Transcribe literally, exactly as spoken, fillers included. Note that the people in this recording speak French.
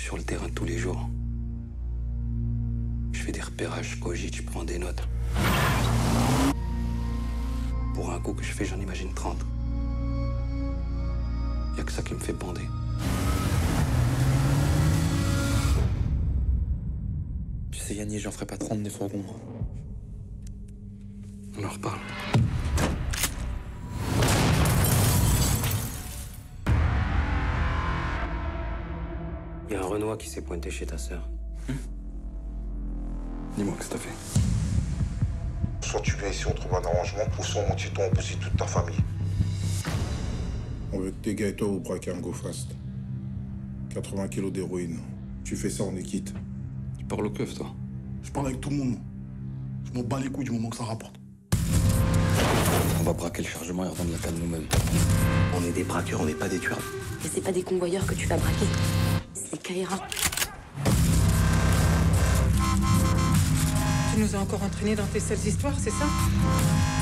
sur le terrain tous les jours. Je fais des repérages, je cogite, je prends des notes. Pour un coup que je fais, j'en imagine trente. Y a que ça qui me fait bander. Tu sais, Yannick, j'en ferai pas trente des fourgons. On en reparle. Il y a un Renoir qui s'est pointé chez ta sœur. Hum Dis-moi, qu'est-ce que t'as fait? Soit tu viens ici, on trouve un arrangement, ou soit on tue toi, on bousille toute ta famille. On veut que tes gars et toi vous braquez un go fast. quatre-vingts kilos d'héroïne. Tu fais ça, on est quitte. Tu parles au keuf, toi? Je parle avec tout le monde. Je m'en bats les couilles du moment que ça rapporte. On va braquer le chargement et revendre la canne nous-mêmes. On est des braqueurs, on n'est pas des tueurs. Et c'est pas des convoyeurs que tu vas braquer. C'est Kaira. Tu nous as encore entraînés dans tes sales histoires, c'est ça?